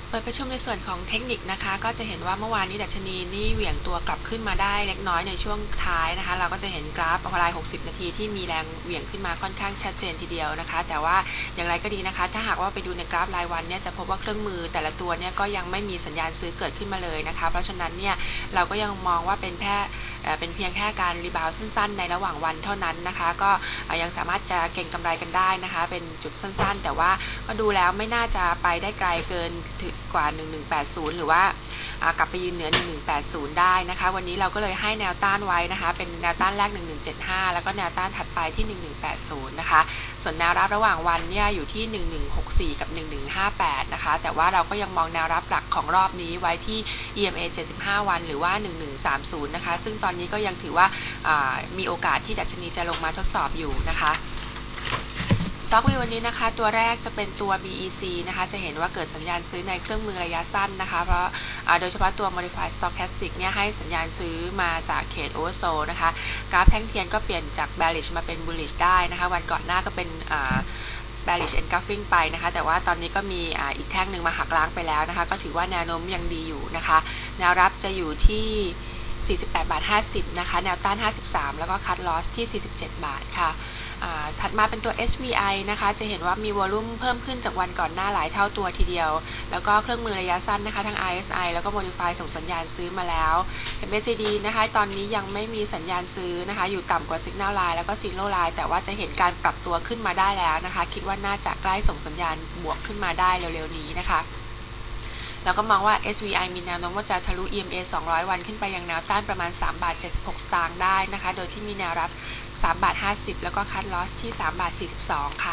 เปิดประชุมในส่วนของเทคนิคนะคะก็จะเห็นว่าเมื่อวานนี้ดัชนีนี่เหวี่ยงตัวกลับขึ้นมาได้เล็กน้อยในช่วงท้ายนะคะเราก็จะเห็นกราฟราย60นาทีที่มีแรงเหวี่ยงขึ้นมาค่อนข้างชัดเจนทีเดียวนะคะแต่ว่าอย่างไรก็ดีนะคะถ้าหากว่าไปดูในกราฟรายวันเนี่ยจะพบว่าเครื่องมือแต่ละตัวเนี่ยก็ยังไม่มีสัญญาณซื้อเกิดขึ้นมาเลยนะคะเพราะฉะนั้นเนี่ยเราก็ยังมองว่าเป็นเพียงแค่การรีบาวสั้นๆในระหว่างวันเท่านั้นนะคะก็ยังสามารถจะเก็งกำไรกันได้นะคะเป็นจุดสั้นๆแต่ว่าก็ดูแล้วไม่น่าจะไปได้ไกลเกินถึงกว่า1180หรือว่ากลับไปยืนเหนือ1180ได้นะคะวันนี้เราก็เลยให้แนวต้านไว้นะคะเป็นแนวต้านแรก1175แล้วก็แนวต้านถัดไปที่1180นะคะส่วนแนวรับระหว่างวันเนี่ยอยู่ที่1164กับ1158นะคะแต่ว่าเราก็ยังมองแนวรับหลักของรอบนี้ไว้ที่ EMA 75วันหรือว่า1130นะคะซึ่งตอนนี้ก็ยังถือว่ามีโอกาสที่ดัชนีจะลงมาทดสอบอยู่นะคะสต็อกวิววันนี้นะคะตัวแรกจะเป็นตัว BEC นะคะจะเห็นว่าเกิดสัญญาณซื้อในเครื่องมือระยะสั้นนะคะเพราะโดยเฉพาะตัว Modified Stochastic เนี่ยให้สัญญาณซื้อมาจากเขต Oversold นะคะกราฟแท่งเทียนก็เปลี่ยนจาก bearish มาเป็น bullish ได้นะคะวันก่อนหน้าก็เป็นbearish engulfing ไปนะคะแต่ว่าตอนนี้ก็มีอีกแท่งหนึ่งมาหักล้างไปแล้วนะคะก็ถือว่าแนวโน้มยังดีอยู่นะคะแนวรับจะอยู่ที่48.50 บาทนะคะแนวต้าน53แล้วก็คัทลอสที่47 บาทค่ะถัดมาเป็นตัว SVI นะคะจะเห็นว่ามีวอลุ่มเพิ่มขึ้นจากวันก่อนหน้าหลายเท่าตัวทีเดียวแล้วก็เครื่องมือระยะสั้นนะคะทั้ง RSI แล้วก็ Modify ส่งสัญญาณซื้อมาแล้ว MACD นะคะตอนนี้ยังไม่มีสัญญาณซื้อนะคะอยู่ต่ำกว่า Signal Line แล้วก็ Zero Line แต่ว่าจะเห็นการปรับตัวขึ้นมาได้แล้วนะคะคิดว่าน่าจะใกล้ส่งสัญญาณบวกขึ้นมาได้เร็วๆนี้นะคะแล้วก็มองว่า SVI มีแนวโน้มว่าจะทะลุ EMA 200วันขึ้นไปยังแนวต้านประมาณ3.76 บาทได้นะคะโดยที่มีแนวรับ3.50 บาทแล้วก็คัทลอสที่3.42 บาทค่ะ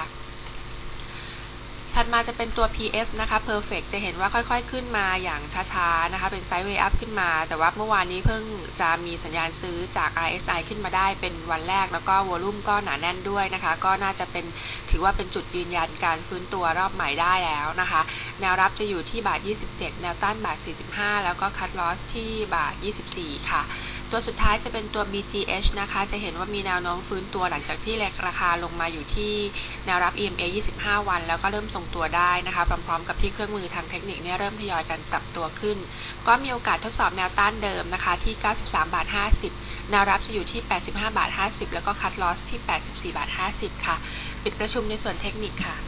ถัดมาจะเป็นตัว PF นะคะ Perfect จะเห็นว่าค่อยๆขึ้นมาอย่างช้าๆนะคะเป็นไซด์เวย์อัพขึ้นมาแต่ว่าเมื่อวานนี้เพิ่งจะมีสัญญาณซื้อจาก RSI ขึ้นมาได้เป็นวันแรกแล้วก็วอลุ่มก็หนาแน่นด้วยนะคะก็น่าจะเป็นถือว่าเป็นจุดยืนยันการฟื้นตัวรอบใหม่ได้แล้วนะคะแนวรับจะอยู่ที่บาท27แนวต้านบาท45แล้วก็คัทลอสที่บาท24ค่ะตัวสุดท้ายจะเป็นตัว BGH นะคะจะเห็นว่ามีแนวโน้มฟื้นตัวหลังจากที่ราคาลงมาอยู่ที่แนวรับ EMA 25 วันแล้วก็เริ่มทรงตัวได้นะคะพร้อมๆกับที่เครื่องมือทางเทคนิคเนี่ยเริ่มทยอยกันปรับตัวขึ้นก็มีโอกาสทดสอบแนวต้านเดิมนะคะที่93.50 บาทแนวรับจะอยู่ที่85.50 บาทแล้วก็คัทลอสที่84.50 บาทค่ะปิดประชุมในส่วนเทคนิคค่ะ